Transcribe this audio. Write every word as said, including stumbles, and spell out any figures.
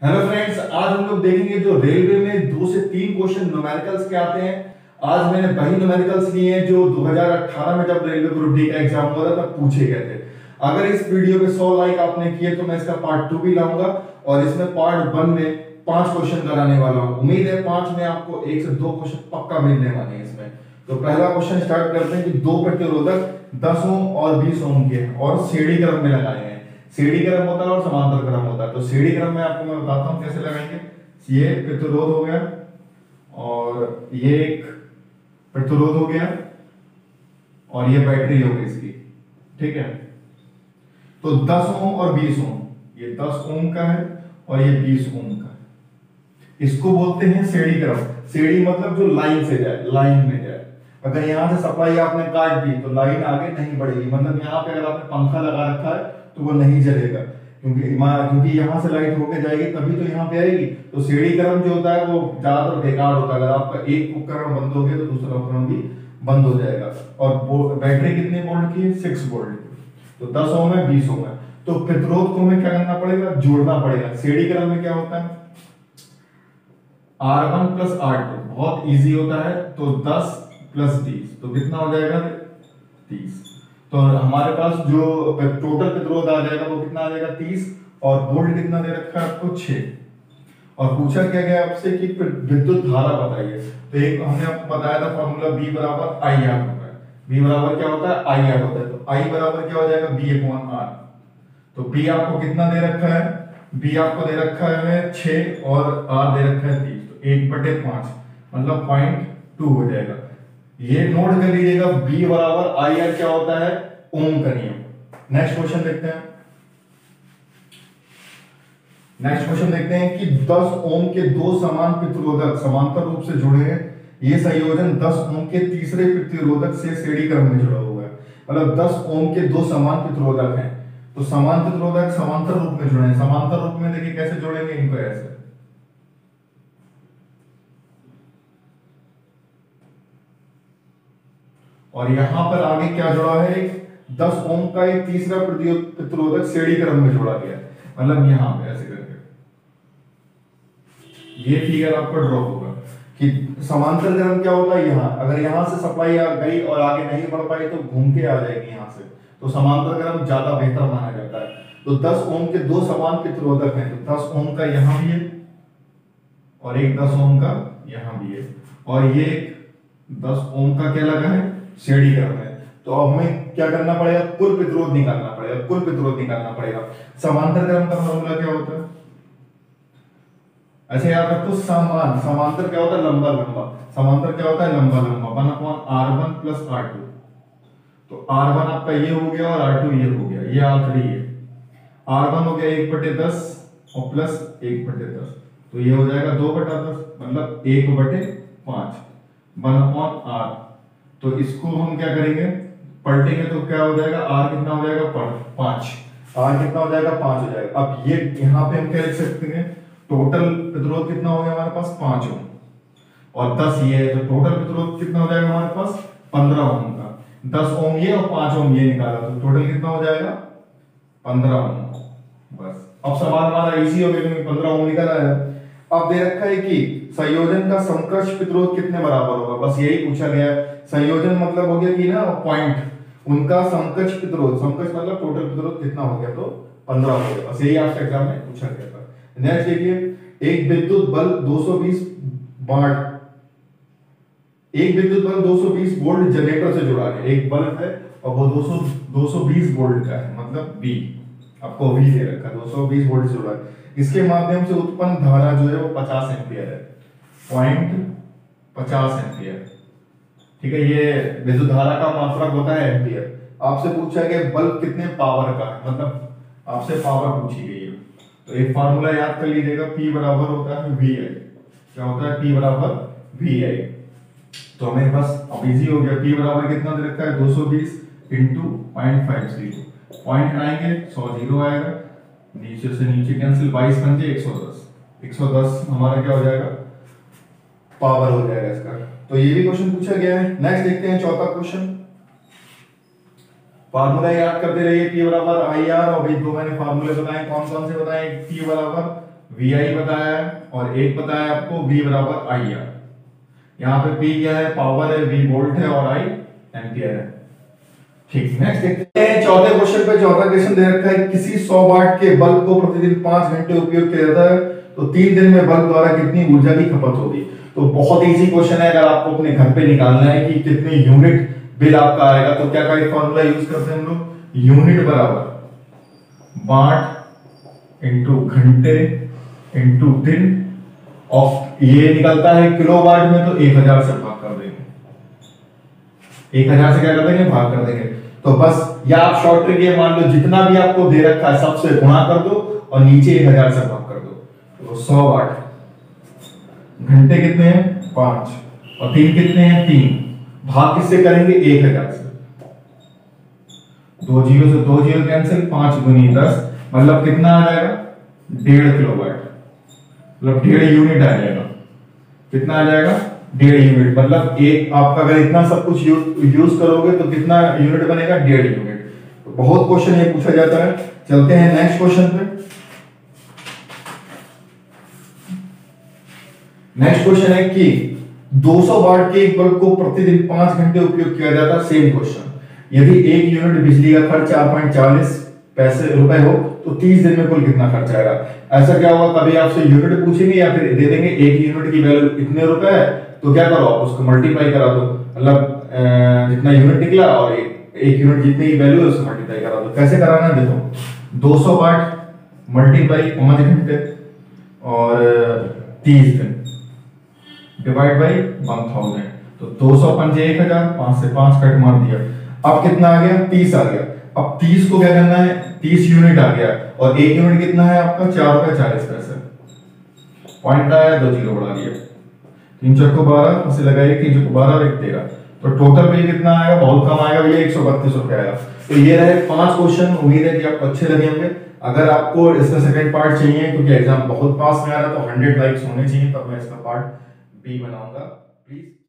Hello friends, आज हम लोग देखेंगे जो रेलवे में दो से तीन क्वेश्चन न्यूमेरिकल्स के आते हैं। आज मैंने वही न्यूमेरिकल्स लिए हैं जो दो हज़ार अठारह में जब रेलवे ग्रुप डी का एग्जाम हुआ था तब पूछे गए थे। अगर इस वीडियो पे सौ लाइक आपने किए तो मैं इसका पार्ट टू भी लाऊंगा और इसमें पार्ट वन में पांच क्वेश्चन कराने वाला हूं। उम्मीद है पांच में आपको एक से दो क्वेश्चन पक्का मिलने वाले हैं इसमें। तो पहला क्वेश्चन स्टार्ट करते हैं कि दो प्रतिरोधक दस ओम और बीस ओम के और सीढ़ी क्रम में लगाए हैं। सीढ़ी क्रम होता है और समांतर क्रम होता है। तो सीढ़ी क्रम में आपको मैं बताता हूं कैसे लगाएंगे। ये प्रतिरोध हो गया और ये एक प्रतिरोध हो गया और ये बैटरी हो गई इसकी, ठीक है। तो दस ओम और बीस ओम, ये दस ओम का है और ये बीस ओम का है। इसको बोलते हैं सीढ़ी क्रम। सीढ़ी मतलब जो लाइन से जाए, लाइन में जाए। अगर यहां से सप्लाई आपने काट दी तो लाइन आगे नहीं बढ़ेगी। मतलब यहाँ पे अगर आपने पंखा लगा रखा है तो वो नहीं जलेगा, क्योंकि क्योंकि यहाँ से लाइट होके जाएगी तभी तो यहाँ पे आएगी। तो सीढ़ी क्रम जो होता है वो ज्यादातर बेकार होता है। अगर आपका एक उपकरण बंद हो गया तो दूसरा उपकरण भी बंद हो जाएगा। और बैटरी कितने वोल्ट की है? Six volt. तो दस ओम है, बीस ओम है। तो प्रतिरोध को हमें क्या करना पड़ेगा? जोड़ना पड़ेगा। सीढ़ी क्रम में क्या होता है? R one plus R two, बहुत इजी होता है। तो दस प्लस बीस तो कितना हो जाएगा? तीस। तो हमारे पास जो टोटल प्रतिरोध आ जाएगा वो कितना आ जाएगा? तीस। और वोल्ट कितना दे रखा है आपको? छह। और पूछा क्या गया आपसे कि विद्युत धारा बताइए। तो एक हमने आपको बताया था फॉर्मूला बी बराबर आई आर होता है। बी बराबर क्या होता है? आई आर होता है। तो आई बराबर क्या हो जाएगा? B upon R. तो बी आपको कितना दे रखा है? बी आपको दे रखा है छह और आर दे रखा है तीस। तो एक बटे पांच मतलब पॉइंट टू हो जाएगा। ये नोट कर लीजिएगा, B बराबर आई आर क्या होता है? ओम का नियम। नेक्स्ट क्वेश्चन देखते हैं। नेक्स्ट क्वेश्चन देखते हैं कि दस ओम के दो समान प्रतिरोधक समांतर रूप से जुड़े हैं। ये संयोजन दस ओम के तीसरे प्रतिरोधक से श्रेणी क्रम में जुड़ा हुआ है। मतलब दस ओम के दो समान प्रतिरोधक हैं। तो समान प्रतिरोधक समांतर रूप में जुड़े हैं। समांतर रूप में देखिए कैसे जोड़ेंगे इनको? ऐसे। और यहां पर आगे क्या जुड़ा है? एक दस ओम का एक तीसरा प्रतिरोधक श्रेणी क्रम में जोड़ा गया है। मतलब यहां पे ऐसे करके ये फिगर आपका ड्रॉ होगा कि समांतर क्रम क्या होता है। यहां अगर यहां से सप्लाई आ गई और आगे नहीं बढ़ पाई तो घूम के आ जाएगी यहां से। तो समांतर क्रम ज्यादा बेहतर माना जाता है। तो दस ओम के दो समान प्रतिरोधक हैं। तो दस ओम का यहां भी है और एक दस ओम का यहां भी है। और ये दस ओम का क्या लगा है? श्रेणी क्रम है। तो अब हमें क्या करना पड़ेगा? कुल प्रतिरोध निकालना पड़ेगा। कुल प्रतिरोध निकालना पड़ेगा। समांतर क्रम का फॉर्मूला क्या होता है? ऐसे याद रखो, समान समांतर क्या होता है? लंबा लंबा। समांतर क्या होता है? लंबा लंबा। One upon R one plus R two. तो आर वन आपका ये हो गया और आर टू ये हो गया। ये आर थ्री है। आर वन हो गया एक बटे दस और प्लस एक बटे दस। तो ये हो जाएगा दो बटा दस मतलब एक बटे पांच। One upon R. तो इसको हम क्या करेंगे? पलटेंगे तो क्या हो जाएगा? आर कितना हो जाएगा? पांच। आर कितना हो जाएगा? पांच हो जाएगा। अब ये यहां पे हम क्या लिख सकते हैं? टोटल प्रतिरोध कितना हो गया हमारे पास? पांच ओम और दस ये है। तो टोटल प्रतिरोध कितना हो जाएगा हमारे पास? पंद्रह ओम का। दस ओम ये और पांच ओम ये निकाला तो टोटल कितना हो जाएगा? पंद्रह ओम। बस अब सवाल हमारा इजी हो गया क्योंकि पंद्रह ओम निकला है। अब दे रखा है कि संयोजन का समकक्ष प्रतिरोध कितने बराबर होगा। बस यही पूछा गया है। संयोजन मतलब हो गया कि ना पॉइंट, उनका समकक्ष प्रतिरोध। समकक्ष मतलब टोटल प्रतिरोध कितना हो गया? तो पंद्रह हो गया। बस यही आपसे एग्जाम में पूछा गया था। नेक्स्ट देखिए, एक विद्युत बल दो सौ बीस वाट एक विद्युत बल दो सौ बीस वोल्ट जनरेटर से जुड़ा है। एक बल्ब है और वो दो सौ दो सौ बीस वोल्ट का है, मतलब बी आपको वी दे रखा है। दो सौ बीस वोल्ट से जुड़ा है। इसके माध्यम से उत्पन्न धारा जो है वो पचास एम्पियर है। पॉइंट पचास एम्पियर, ठीक है। ये विद्युत धारा का मात्रक होता है एम्पियर। आपसे पूछा गया बल्ब कितने पावर का है, मतलब आपसे पावर पूछी गई है। तो एक फार्मूला याद कर लीजिएगा, P बराबर होता है वी आई। क्या होता है? P बराबर वी आई। तो हमें बस अब इजी हो गया। P बराबर कितना दे रखा है? दो सौ बीस into point five zero. Point आएंगे सौ जीरो आएगा, नीचे से नीचे कैंसिल, बाईस पंजे एक सौ दस। एक सौ दस हमारा क्या हो जाएगा? पावर हो जाएगा इसका। तो ये भी क्वेश्चन पूछा गया है। नेक्स्ट देखते हैं चौथा क्वेश्चन। फार्मूला याद करते रहिए, P बराबर आई आर। और भाई दो मैंने फार्मूले बताए, कौन कौन से बताए? P बराबर वी आई बताया है और एक बताया है आपको वी बराबर आई आर। यहाँ पे पी क्या है, पावर है, वी वोल्ट है और आई एम्पियर है। ठीक, नेक्स्ट देखते हैं चौथे क्वेश्चन पे। चौथा क्वेश्चन दे रखा है किसी सौ वाट के बल्ब को प्रतिदिन पांच घंटे उपयोग किया जाता है तो तीन दिन में बल्ब द्वारा कितनी ऊर्जा की खपत होगी। तो बहुत इजी क्वेश्चन है, अगर आपको अपने घर पे निकालना है कि कितने यूनिट बिल आपका आएगा तो क्या का एक फॉर्मूला यूज करते हैं हम लोग, यूनिट बराबर वाट इंटू घंटे इंटू दिन ऑफ, ये निकलता है किलोवाट में तो एक हजार से भाग कर देंगे, एक हजार से क्या कर देंगे, भाग कर देंगे। तो बस या आप शॉर्ट ट्रिक ये मान लो जितना भी आपको दे रखा है सबसे गुणा कर दो और नीचे एक हजार से भाग कर दो। तो सौ वाट, घंटे कितने हैं, पांच, और दिन कितने हैं, तीन, भाग किससे करेंगे, एक हजार से। दो जीरो से दो जीरो कैंसिल, पांच गुनी दस, मतलब कितना आ जाएगा, डेढ़ किलोवाट, मतलब डेढ़ यूनिट आ जाएगा। कितना आ जाएगा, डेढ़ यूनिट। मतलब एक आपका अगर इतना सब कुछ यूज यूज करोगे तो कितना यूनिट बनेगा, डेढ़ यूनिट। तो बहुत क्वेश्चन ये पूछा जाता है। चलते हैं नेक्स्ट क्वेश्चन पे। नेक्स्ट क्वेश्चन है कि दो सौ वाट के एक बल्ब को प्रतिदिन पांच घंटे उपयोग किया जाता है। सेम क्वेश्चन, यदि एक यूनिट बिजली का खर्च चार पॉइंट चालीस पैसे रुपए हो तो तीस दिन में कुल कितना खर्च आएगा। ऐसा क्या होगा, कभी आपसे यूनिट पूछेंगे या फिर दे देंगे एक यूनिट की वैल्यू इतने रुपए है तो क्या करो आप उसको मल्टीप्लाई करा दो, मतलब जितना यूनिट निकला और एक, एक यूनिट जितनी की वैल्यू है उसको मल्टीप्लाई करा दो। कैसे कराना है, देखो दो सौ वाट मल्टीप्लाई पांच घंटे और तीस दिन डिवाइड बाई वन थाउजेंड, तो दो सौ पंजे एक हजार, पांच से पांच कट मार दिया। अब कितना आ गया, तीस आ गया। अब तीस को क्या करना है, तीस यूनिट आ गया और एक यूनिट कितना है आपका, चार रुपए चालीस पैसे। पॉइंट आया, दो जीरो बढ़ा दिया, तीन चार को बारह, उसे लगाइए तीन चार को बारह और एक तेरह, तो टोटल बिल कितना आएगा, बहुत कम आएगा भैया, एक सौ बत्तीस रुपए आएगा। तो ये रहे पांच क्वेश्चन, उम्मीद है कि आपको अच्छे लगे होंगे। अगर आपको इसका सेकंड पार्ट चाहिए क्योंकि एग्जाम बहुत पास में आ रहा है तो हंड्रेड लाइक्स होने चाहिए, तब मैं इसका पार्ट बी बनाऊंगा। प्लीज